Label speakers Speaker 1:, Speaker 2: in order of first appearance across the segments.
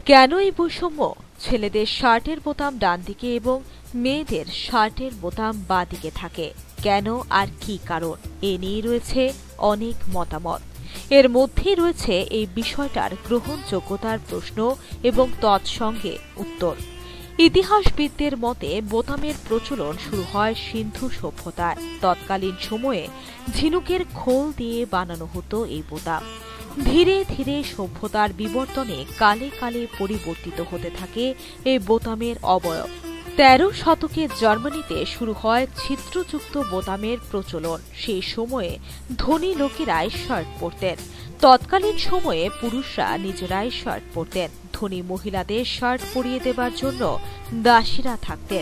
Speaker 1: কেন এই বৈষম্য? ছেলেদের শার্টের বোতাম ডান দিকে এবং মেয়েদের শার্টের বোতাম বাঁ দিকে থাকে কেন, আর কি কারণ? এ নিয়ে রয়েছে অনেক মতামত। এর মধ্যেই রয়েছে এই বিষয়টার গ্রহণযোগ্যতার প্রশ্ন এবং তৎসঙ্গে উত্তর। ইতিহাসবিদদের মতে বোতামের প্রচলন শুরু হয় সিন্ধু সভ্যতায়। তৎকালীন সময়ে ঝিনুকের খোল দিয়ে বানানো হতো এই বোতাম। ধীরে ধীরে সভ্যতার বিবর্তনে কালে কালে পরিবর্তিত হতে থাকে এই বোতামের অবয়ব। ১৩ শতকে জার্মানিতে শুরু হয় ছিদ্রযুক্ত বোতামের প্রচলন। সেই সময়ে ধনী লোকেরাই শার্ট পরতেন। তৎকালীন সময়ে পুরুষরা নিজেরাই শার্ট পরতেন। ধনী মহিলাদের শার্ট পরিয়ে দেবার জন্য দাসীরা থাকতেন।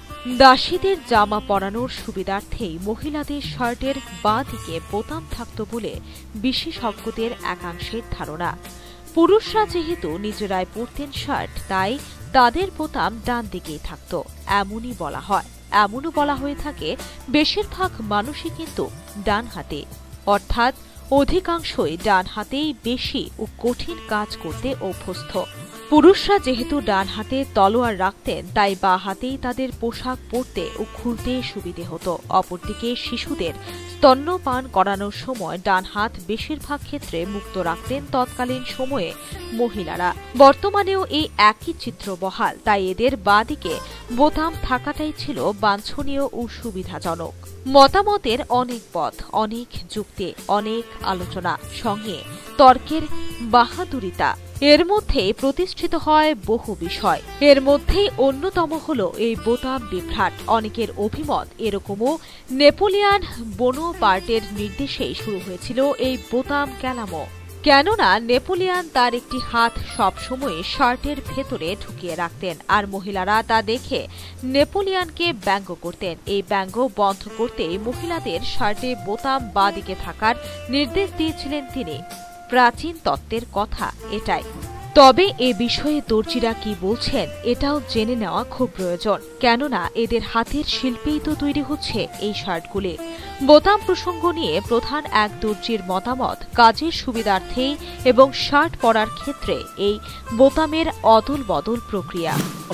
Speaker 1: দাসীদের জামা পরানোর সুবিধার্থেই মহিলাদের শার্টের বাঁ দিকে বোতাম থাকত বলে বিশেষজ্ঞদের একাংশের ধারণা। পুরুষরা যেহেতু নিজেরাই পরতেন শার্ট, তাই তাদের বোতাম ডান দিকেই থাকত এমনই বলা হয়। এমনও বলা হয়ে থাকে বেশিরভাগ মানুষই কিন্তু ডান হাতে, অর্থাৎ অধিকাংশই ডান হাতেই বেশি ও কঠিন কাজ করতে অভ্যস্ত। পুরুষরা যেহেতু ডান হাতে তলোয়ার রাখতেন, তাই বাঁ হাতেই তাদের পোশাক পরতে ও খুলতে সুবিধে হতো। অপরদিকে শিশুদের স্তন্যপান করানোর সময় ডান হাত বেশিরভাগ ক্ষেত্রে মুক্ত রাখতেন তৎকালীন সময়ে মহিলারা। বর্তমানেও এই একই চিত্র বহাল, তাই এদের বাঁ দিকে বোতাম থাকাটাই ছিল বাঞ্ছনীয় ও সুবিধাজনক। মতামতের অনেক পথ, অনেক যুক্তি, অনেক আলোচনা, সঙ্গে তর্কের বাহাদুরিতা। এর মধ্যে প্রতিষ্ঠিত হয় বহু বিষয়। এর মধ্যেই অন্যতম হল এই বোতাম বিভ্রাট। অনেকের অভিমত এরকমও নেপোলিয়ান বোনাপার্টের নির্দেশেই শুরু হয়েছিল এই বোতাম কেলামো। কেননা নেপোলিয়ান তার একটি হাত সবসময় শার্টের ভেতরে ঢুকিয়ে রাখতেন, আর মহিলারা তা দেখে নেপোলিয়ানকে ব্যঙ্গ করতেন। এই ব্যঙ্গ বন্ধ করতেই মহিলাদের শার্টে বোতাম বাঁ দিকে থাকার নির্দেশ দিয়েছিলেন তিনি। প্রাচীন তত্ত্বের কথা এটাই। তবে এ বিষয়ে দর্জিরা কি বলছেন এটাও জেনে নেওয়া খুব প্রয়োজন, কেননা এদের হাতের শিল্পেই তো তৈরি হচ্ছে এই শার্টগুলি। বোতাম প্রসঙ্গ নিয়ে প্রধান এক দর্জির মতামত, কাজের সুবিধার্থেই এবং শার্ট পরার ক্ষেত্রে এই বোতামের অদল বদল প্রক্রিয়া।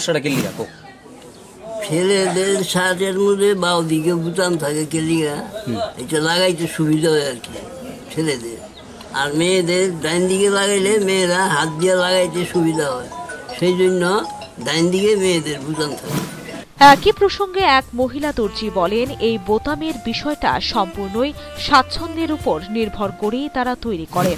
Speaker 2: ছেলেদের শার্টের মধ্যে বাউ দিকে বোতাম থাকে কেলিয়া, এটা লাগাইতে সুবিধা হয় আর কি ছেলেদের। আর মেয়েদের ডান দিকে লাগাইলে মেয়েরা হাত দিয়ে লাগাইতে সুবিধা হয়, সেই জন্য ডান দিকে মেয়েদের বোতাম থাকে।
Speaker 1: একই প্রসঙ্গে এক মহিলা দর্জি বলেন, এই বোতামের বিষয়টা সম্পূর্ণই স্বাচ্ছন্দ্যের উপর নির্ভর করেই তারা তৈরি করেন।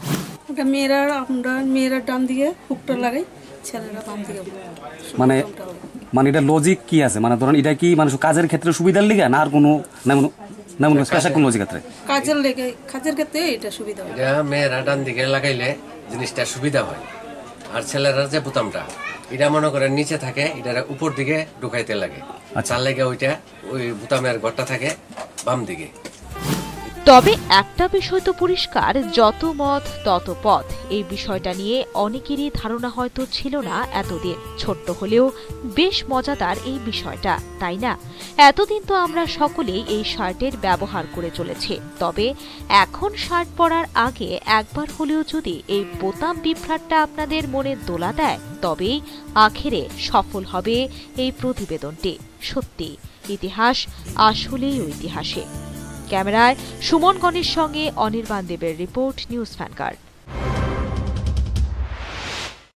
Speaker 3: মেয়েরা ডান দিকে হুকটা লাগাই, ছেলেরা বাম দিকে।
Speaker 4: মানে এটা লজিক কি আছে? মানে ধরেন এটা কি মানুষ কাজের ক্ষেত্রে সুবিধার লিগে না আর কোনো
Speaker 3: কাজের ক্ষেত্রে এটা সুবিধা হয়।
Speaker 5: মেয়েরা ডান দিকে লাগাইলে জিনিসটা সুবিধা হয়, আর ছেলেরা যে বোতামটা এটা মনে করেন নিচে থাকে, এটা উপর দিকে ঢুকাইতে লাগে। তার লেগে ওইটা ওই বোতামের ঘরটা থাকে বাম দিকে।
Speaker 1: তবে একটা বিষয় তো পরিষ্কার, যত মত তত পথ। এই বিষয়টা নিয়ে অনেকেরই ধারণা হয়তো ছিল না এতদিন। ছোট্ট হলেও বেশ মজাদার এই বিষয়টা, তাই না? এতদিন তো আমরা সকলেই এই শার্টের ব্যবহার করে চলেছি। তবে এখন শার্ট পরার আগে একবার হলেও যদি এই বোতাম বিভ্রাটটা আপনাদের মনে দোলা দেয়, তবেই আখেরে সফল হবে এই প্রতিবেদনটি। সত্যি ইতিহাস আসলেই ঐতিহাসিক। ক্যামেরায় সুমন গণের সঙ্গে অনির্বাণ দেবের রিপোর্ট, নিউজ ভ্যানগার্ড।